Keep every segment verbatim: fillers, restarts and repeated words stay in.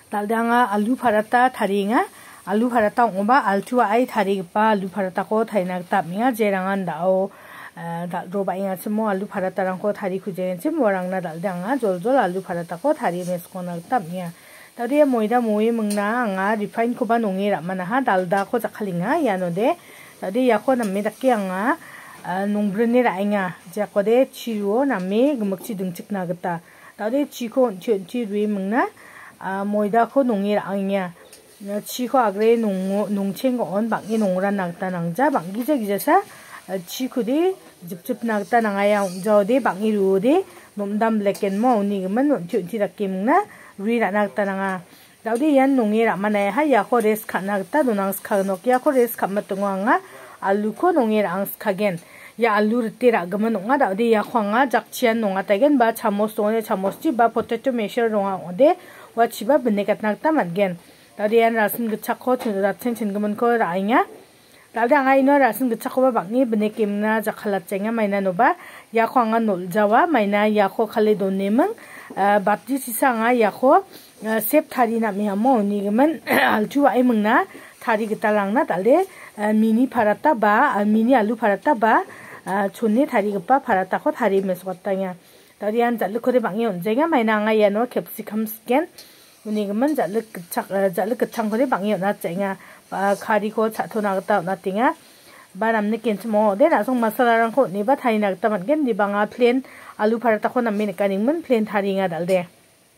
달당아 알루 파라타 타링아 알루 파라타 옹바 알투아 아이 타리기빠 알루 파라타코 타이낙 답미가 제랑한 다오 로바잉아 츠모 알루 파라타랑코 타리 쿠제엔 츠모랑나 달당아 졸졸 알루 파라타코 타리 메스코나 답미야 다리에 모이다 모이 먹나 anga 리파인 코바 농이 라마나하 달다 코 자칼링아 야노데 다리 야코 남미 닥게 anga 농브르니 라잉아 자코데 치루오 남미 금먹치 등측나겠다 다리 치코 치루이 먹나 모이다 코 농이 라잉야 치코 아그레 농 농첸고 온 방이 농라 나겠다 낭자 방기자 기자사 치코디 집집 나겠다 낭아야 옹저디 방이 루디 놈담 블랙앤모 오니그만 튀튀닥게 먹나 루이라 나겠다 낭아 다우디 얀 농이 라마나야 하야 코 레스 칸나겠다 노낭스 카노키야 코 레스 칸마뚱왕아 알루코 농이 랑스 카겐 야 알루르티라 그만 농아 다우디 야 쾅아 작치안 농아 타겐 바 차모스토네 차모스지 바 포테토 메셔 농아 오데 와 치바 베네갓 나겠다 만겐 다우디 얀 라슨 그차코 춘라첸 첸그만 코 라잉아 다우디 앙아 이노 라슨 그차코 바 방니 베네김나 자칼라쟁아 마이나 노바 야 쾅아 놀자와 마이나 야코 칼레도네멍 바티 시상아 야코 셉 타리나 미하모 니그만 알투 아이 먹나 타리 그탈랑나 달레 미니 파라타 바 미니 알루 파라타 바 촌네 타리 그빠 파라타코 타리 메스왔다냐 다리안 잘르 코데 방이 언제가 마이나가 야노 캡시컴 스캔 니그만 잘르 그착 잘르 그창 코데 방이 나 쟁아 바 카리코 차토나갔다 나띵아 바람네 켄스모 데 나송 마살라랑 코 니바 타이나갔다 만겐 니방아 플레인 알루 파라타코 남미네 까닝문 플레인 타리가 달데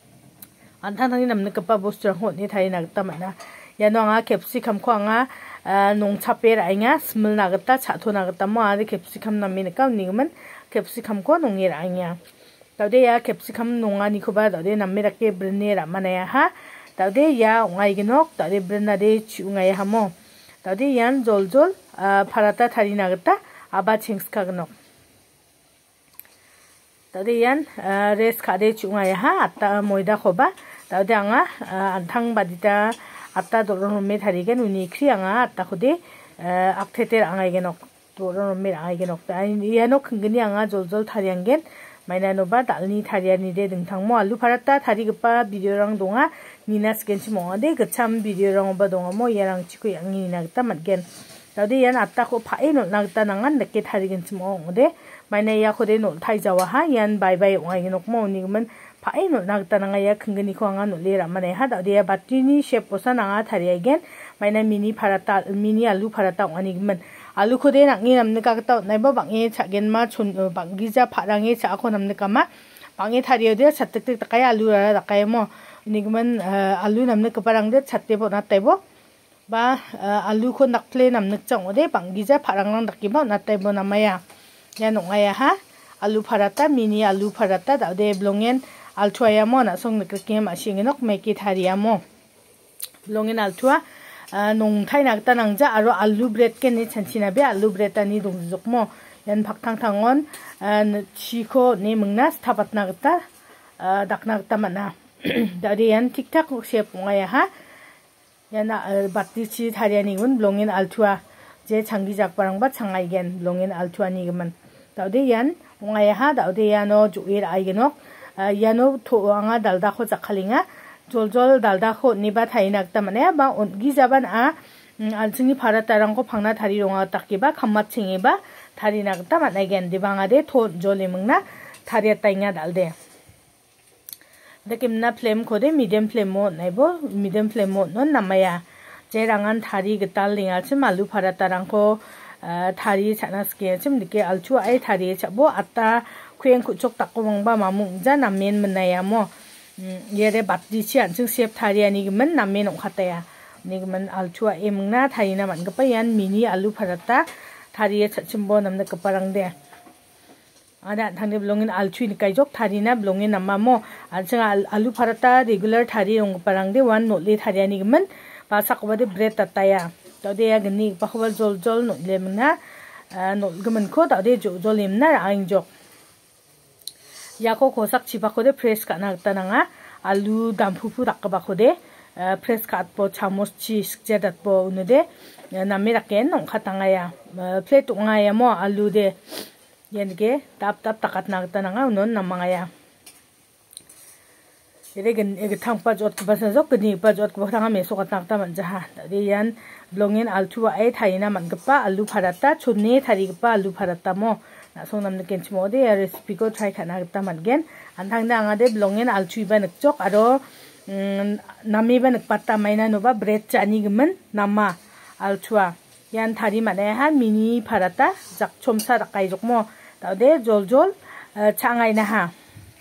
안타나니 남는 급바 보스랑 호니 타이 나겠다 마나 야노nga 캡시컴 코anga 농차페라잉아 스물 나겠다 차토 나겠다 뭐 아데 캡시컴 남미네 까닝문 캡시컴 코 농이라잉아 다데야 캡시컴 농아니 코바 다데 남미라케 브르네라 마나야 하 다데야 옹아이기녹 다데 브르나데 추웅아야 하모 다데 얀 졸졸 파라타 타리 나겠다 아바 칭스카그녹 다데 얀 레스 카데 추웅아야 하 아따 모이다 코바 다우디 앙아 안탕 바디다 아따 도로노메 다리겐 우니 크리앙아 아따 코데 악테테 앙아이겐옥 도로노메 앙아이겐옥 이야노 큰근이 앙아 졸졸 타리앙겐 마이나노바 달니 타리아니데 등탕모 알루 파라타 다리급바 비디오랑 동아 니나스겐치 몽아데 그참 비디오랑 오바 동아 모 야랑 치고 양이 나겠다 맞겐 다우디 얀 아따 코 파이노 나겠다 낭안 늦게 타리겐치 몽오데 마이나야 코데 노 타이자와 하얀 바이바이 옹아이겐옥 모 니그만 파이노 나겠다 나가야 큰근이 코앙아 놀리라 마네 하다디야 바티니 셰포사 나가 타리아겐 마이나 미니 파라타 미니 알루 파라타 아니기만 알루 코데 낭이 남니까 갔다 나이바 방에 차겐마 촌 방기자 파랑에 차코 남니까마 방에 타리어데 차뜩뜩 따까야 알루라 따까야 뭐 니기만 알루 남니까 파랑데 차떼보 나떼보 바 알루 코 낙플레 남닉정 오데 방기자 파랑랑 따기보 나떼보 나마야 야 농아야 하 알루 파라타 미니 알루 파라타 다데 블롱엔 알투아야 모나 송네 그게 마싱이녹 메키 타리아모 블롱엔 알투아 농 타이나겠다 낭자 아로 알루 브레드 겐니 찬치나베 알루 브레타니 동족모 연 박탕탕원 치코 네멍나 스타바트나겠다 닥나겠다 만나 다리안 틱탁 셰뽕아야 하 야나 바티치 타리아니군 블롱엔 알투아 제 장기작 바랑바 창아이겐 블롱엔 알투아니그만 다우데얀 옹아야 하 다우데야노 주일 아이겐옥 야노 토앙아 달다코 자칼링아 졸졸 달다코 니바 타이낙다 마네 바 온기 자반 아 알층이 파라타랑고 방나 다리롱아 딱기바 감마칭이바 다리낙다 마나겐 디방아데 토 졸리멍나 다리야타잉아 달데 데김나 플레임 코데 미디엄 플레임모 나이보 미디엄 플레임모 논 남마야 제랑한 다리 그달링아 침 알루 파라타랑고 다리 차나스게 좀 늦게 알추 아이 다리 차보 아따 쿠엔 쿠쪽 닦고 먹바 마뭉자 남면 만나야 뭐 예레 바디치 안층 셉 다리 아니기만 남면 옹카다야 니기만 알추아 에먹나 다리나 만가빠얀 미니 알루 파라타 다리에 차침보 남는 거빠랑데 아나 당대 블롱인 알추니까 이쪽 다리나 블롱인 남마모 안층 알루 파라타 레귤러 다리 옹거빠랑데 완 노리 다리 아니기만 바삭바데 브레드 따따야 다데야 gni pakhwal jol jol no lemna no gaman ko dade jo jolimna aingjo yako kosak chibakode press kana tananga alu dampupu dakbakode press kat po chamos chi skjedat po unude namiraken no khatangaya plate ngaya mo alu de yenge tap tap takat na tananga unon namangaya Jadi gen getang pajot ke bahasa jok geni pajot ke bahasa meso katang ta manjaha. Jadi yan blongin altu wa ai thaina mangepa alu pharata chunne thari gepa alu pharata mo na so namne ken chmo de recipe ko try khana gta mangen anthang da anga de blongin altu ba nakjok aro nami ba nakpatta maina no ba bread chani gemen nama altua yan thari mane han mini pharata jak chomsa rakai jok mo ta de jol jol changai na ha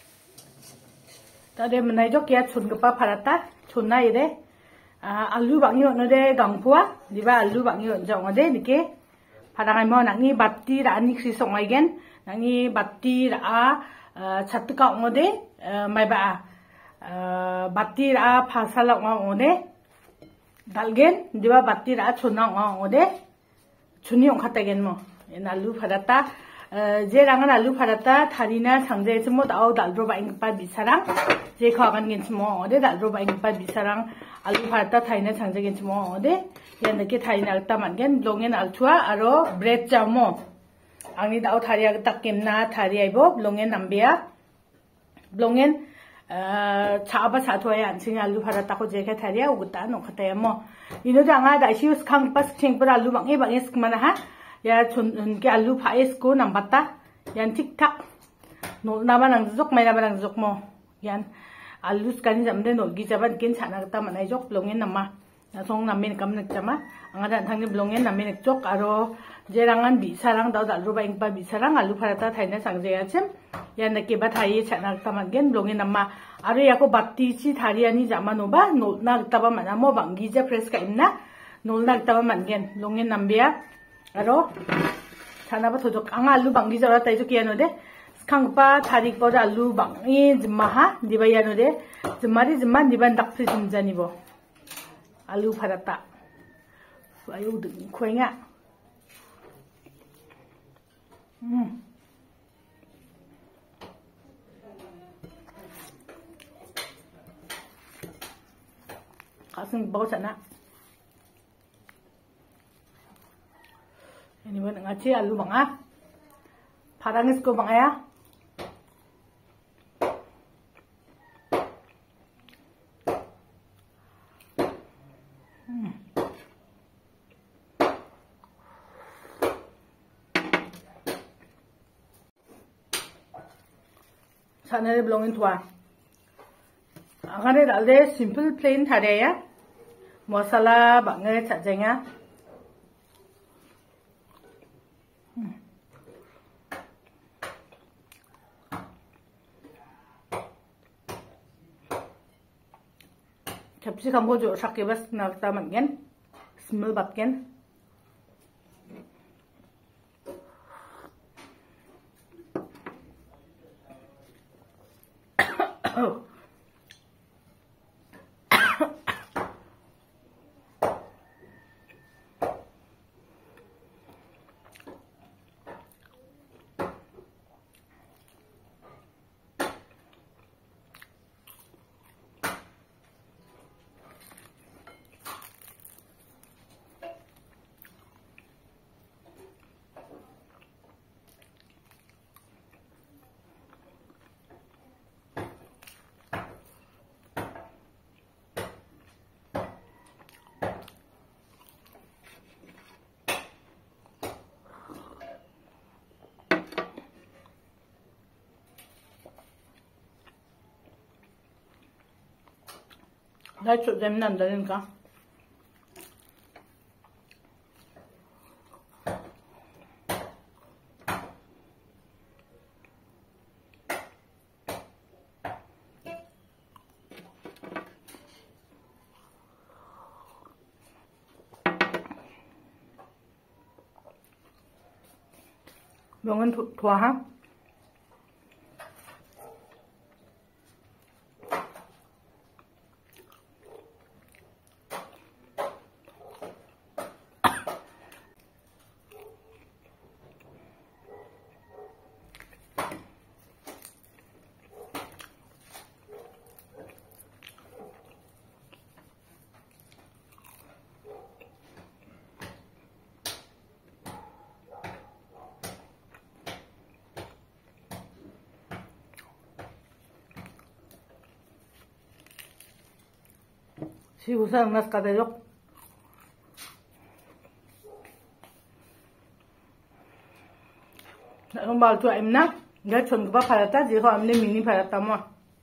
tade menai jok ya chun gepa pharata chunna ide alu bangi ono de gangpua diba alu bangi on jong ode nike pharangai mo nangi batti ra ni khri songai gen nangi batti ra chatka ongode mai ba batti ra phasala ongode dalgen diba batti ra chunna ongode chuni ong khata gen mo en alu pharata je rangan alu pharata tharina sangje chmo dau dalro ba ing pa bisarang je khagan gen chmo ode dalro ba ing pa bisarang alu pharata thaina sangje gen chmo ode yan ke thaina ta mangen blongen althua aro bread chamo angni dau tharia ta kemna tharia ibo blongen nambia blongen chaba sathoya ansing alu pharata ko je ke tharia uguta no khata mo ino janga da sius khang pas thing para alu bangi bangi skmana ha ya chun ke alu phais ko nambata yan tik tak no naba nang jok mai naba nang jok mo yan alu skani jamde no gi jaban ken chana ta manai jok blongen nama na song namen kam nak chama anga dan thang ni blongen namen jok aro jerangan bi sarang dau dal ruba ingpa bi sarang alu pharata thaina sangje achem yan na ke ba thai chana ta mangen blongen nama aro yako batti chi thariani jama no ba no na ta ba mana mo bangi ja fresh ka inna no na ta ba mangen blongen nambia aro thana ba thojok anga alu bangi jara tai jok yano de khangpa tharik pa alu bangi jma ha diba yano de jmari jma diban dak phri jumjani bo alu pharata ayu ding khoinga hmm kasing bawa sana ini mana ngaci alu banga, parangis ko banga ya. Hmm. Sana ni belongin tua. Angkane dalde simple plain thare ya. Masala banga chajenga. Capsicum ko jo sakit bas nak ta mangen smell batken 나 좀 재밌는 안 되니까. 명은 좋아? Si usang nas kadayok. Ang bal tu im na. Gak chon keba parata jiko amne mini parata mo.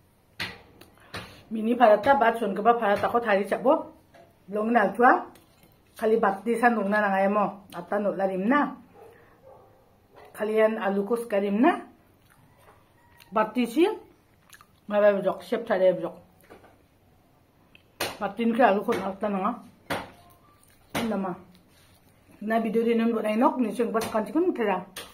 Mini parata ba chon keba parata ko thari chabo. Long na tua. Kali batti san long na nangay mo. Ata no larim na. Kalian alukus karim na. Batti si. Mabay bjok shep thari bjok. Batin ke alukut ata nanga. Nama. Na video din nun buat enok ni sung pas kan cikun kira.